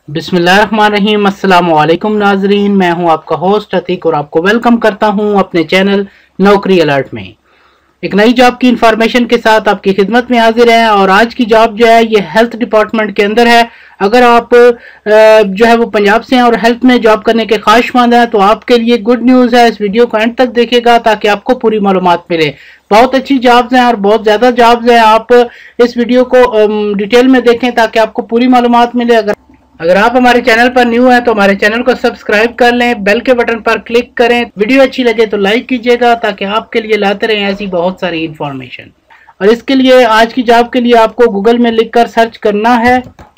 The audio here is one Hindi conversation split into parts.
बिस्मिल्लाहिर्रहमानिर्रहीम। अस्सलाम वालेकुम नाजरीन, मैं हूं आपका होस्ट अतीक और आपको वेलकम करता हूं अपने चैनल नौकरी अलर्ट में। एक नई जॉब की इंफॉर्मेशन के साथ आपकी खिदमत में हाजिर हैं और आज की जॉब जो है ये हेल्थ डिपार्टमेंट के अंदर है। अगर आप जो है वो पंजाब से हैं और हेल्थ में जॉब करने के ख्वाहिशमंद हैं तो आपके लिए गुड न्यूज़ है। इस वीडियो को एंड तक देखिएगा ताकि आपको पूरी मालूमात मिले। बहुत अच्छी जॉब्स हैं और बहुत ज़्यादा जॉब्स हैं। आप इस वीडियो को डिटेल में देखें ताकि आपको पूरी मालूमात मिले। अगर आप हमारे चैनल पर न्यू हैं तो हमारे चैनल को सब्सक्राइब कर लें, बेल के बटन पर क्लिक करें। वीडियो अच्छी लगे तो लाइक कीजिएगा ताकि आपके लिए लाते रहें ऐसी बहुत सारी इंफॉर्मेशन। और इसके लिए आज की जॉब के लिए आपको गूगल में लिखकर सर्च करना है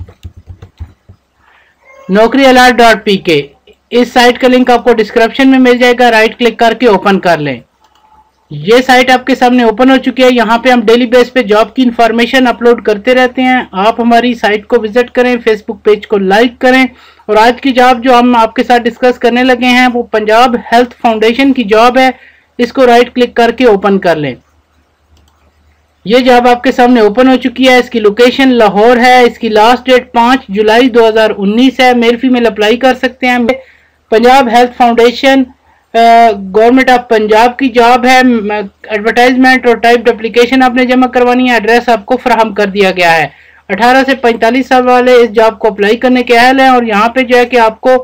naukrialert.pk। इस साइट का लिंक आपको डिस्क्रिप्शन में मिल जाएगा। राइट क्लिक करके ओपन कर लें। ये साइट आपके सामने ओपन हो चुकी है। यहाँ पे हम डेली बेस पे जॉब की इंफॉर्मेशन अपलोड करते रहते हैं। आप हमारी साइट को विजिट करें, फेसबुक पेज को लाइक करें। और आज की जॉब जो हम आपके साथ डिस्कस करने लगे हैं वो पंजाब हेल्थ फाउंडेशन की जॉब है। इसको राइट क्लिक करके ओपन कर लें। ये जॉब आपके सामने ओपन हो चुकी है। इसकी लोकेशन लाहौर है। इसकी लास्ट डेट 5 जुलाई 2019 है। मेल फीमेल अप्लाई कर सकते हैं। Punjab health foundation government of Punjab की जॉब है। एडवर्टाइजमेंट और टाइप्ड एप्लीकेशन आपने जमा करवानी है। एड्रेस आपको फराहम कर दिया गया है। 18 से 45 साल वाले इस जॉब को अप्लाई करने के अहल हैं। और यहाँ पे जो है कि आपको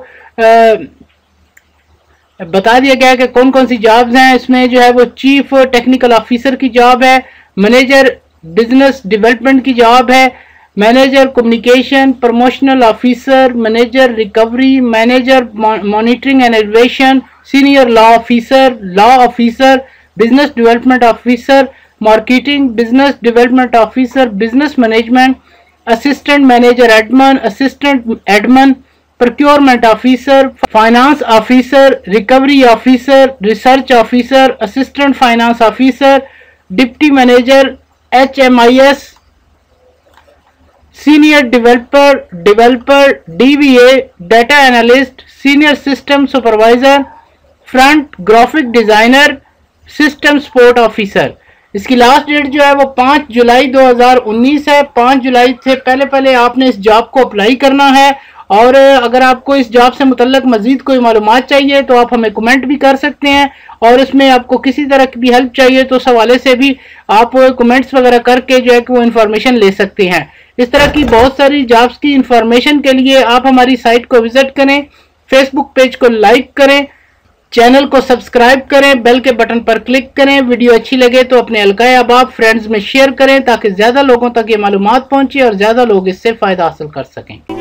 बता दिया गया है कि कौन कौन सी जॉब्स हैं। इसमें जो है वो चीफ टेक्निकल ऑफिसर की जॉब है, मैनेजर बिजनेस डेवलपमेंट की जॉब है, manager communication promotional officer, manager recovery, manager monitoring and evaluation, senior law officer, business development officer, marketing business development officer, business management, assistant manager admin, assistant admin, procurement officer, finance officer, recovery officer, research officer, assistant finance officer, deputy manager HMIS, senior developer DBA, data analyst, senior system supervisor, front graphic designer, system support officer. इसकी लास्ट डेट जो है वो 5 जुलाई 2019 है। 5 जुलाई से पहले आपने इस जॉब को अप्लाई करना है। और अगर आपको इस जॉब से मुतल्लक मजीद कोई मालूमात चाहिए तो आप हमें कमेंट भी कर सकते हैं। और इसमें आपको किसी तरह की भी हेल्प चाहिए तो उस हवाले से भी आप कमेंट्स वगैरह करके जो है कि वो इन्फॉर्मेशन ले सकते हैं। इस तरह की बहुत सारी जॉब्स की इंफॉर्मेशन के लिए आप हमारी साइट को विजिट करें, फेसबुक पेज को लाइक करें, चैनल को सब्सक्राइब करें, बेल के बटन पर क्लिक करें। वीडियो अच्छी लगे तो अपने हल्काए अहबाब फ्रेंड्स में शेयर करें ताकि ज़्यादा लोगों तक ये मालूमात पहुंचे और ज़्यादा लोग इससे फ़ायदा हासिल कर सकें।